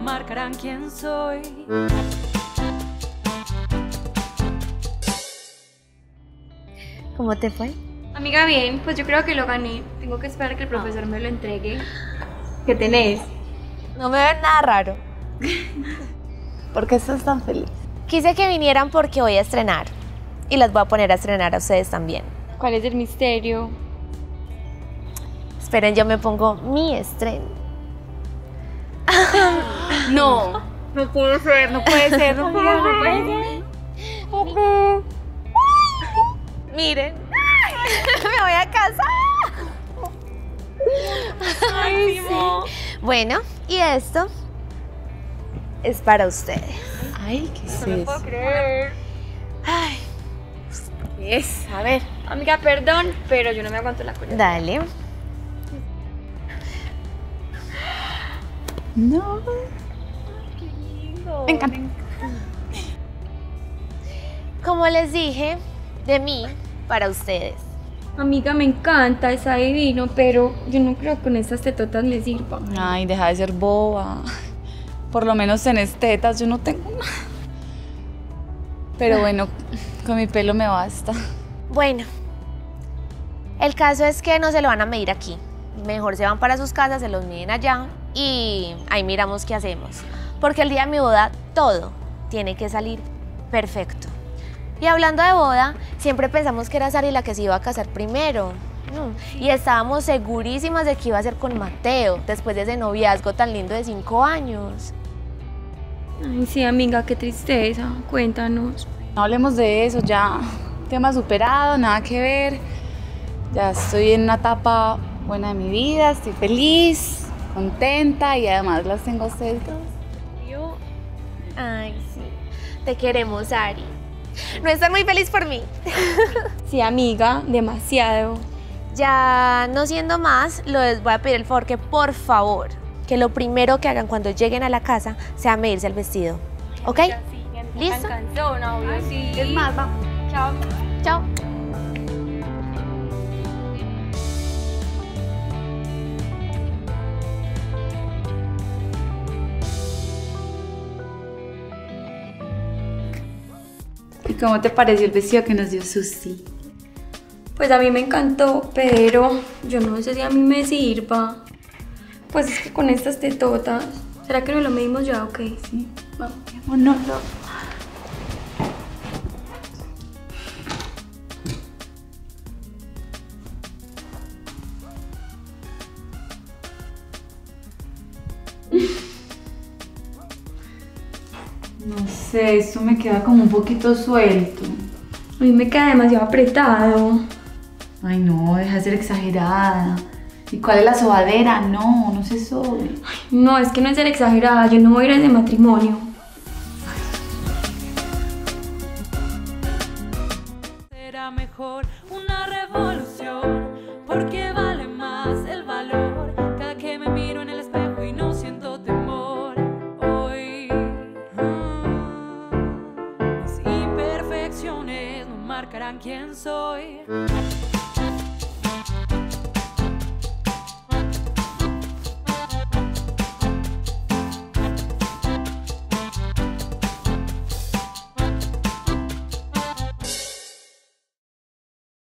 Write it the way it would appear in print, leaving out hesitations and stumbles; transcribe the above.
marcarán quién soy. ¿Cómo te fue? Amiga, bien, pues yo creo que lo gané. Tengo que esperar que el profesor me lo entregue. ¿Qué tenés? No me ven nada raro. ¿Por qué estás tan feliz? Quise que vinieran porque voy a estrenar. Y las voy a poner a estrenar a ustedes también. ¿Cuál es el misterio? Esperen, yo me pongo mi estreno. No, no puede ser, no puede ser, no puede ser. Miren, me voy a casar. Ay, sí. Bueno, y esto es para ustedes. Ay, ¿qué es No lo puedo creer. Ay, ¿Qué es? A ver. Amiga, perdón, pero yo no me aguanto la colita. dale. No. Qué lindo. Me encanta. Como les dije, de mí para ustedes. Amiga, me encanta, está divino, pero yo no creo que con estas tetotas me sirva. Ay, deja de ser boba. Por lo menos tenés tetas, yo no tengo nada. Pero bueno, con mi pelo me basta. Bueno, el caso es que no se lo van a medir aquí. Mejor se van para sus casas, se los miden allá y ahí miramos qué hacemos. Porque el día de mi boda todo tiene que salir perfecto. Y hablando de boda, siempre pensamos que era Sari la que se iba a casar primero. Y estábamos segurísimas de que iba a ser con Mateo, después de ese noviazgo tan lindo de 5 años. Ay, sí, amiga, qué tristeza. Cuéntanos. No hablemos de eso, ya. Tema superado, nada que ver. Ya estoy en una etapa buena de mi vida, estoy feliz, contenta y además las tengo a ustedes dos. Ay, sí. Te queremos, Ari. No estás muy feliz por mí. Sí, amiga, demasiado. Ya no siendo más, les voy a pedir el favor que por favor, que lo primero que hagan cuando lleguen a la casa sea medirse el vestido. ¿Ok? ¿Listo? Canción, obvio, sí. Es más, vamos. Chao. Chao. ¿Y cómo te pareció el vestido que nos dio Susi? Pues a mí me encantó, pero yo no sé si a mí me sirva. Pues es que con estas tetotas, ¿será que no lo medimos ya? Ok, sí. Vamos. Vámonos. No sé, esto me queda como un poquito suelto. A mí me queda demasiado apretado. Ay, no, deja de ser exagerada. ¿Y cuál es la sobadera? No, no se sobe. No, es que no es ser exagerada, yo no voy a ir a ese matrimonio.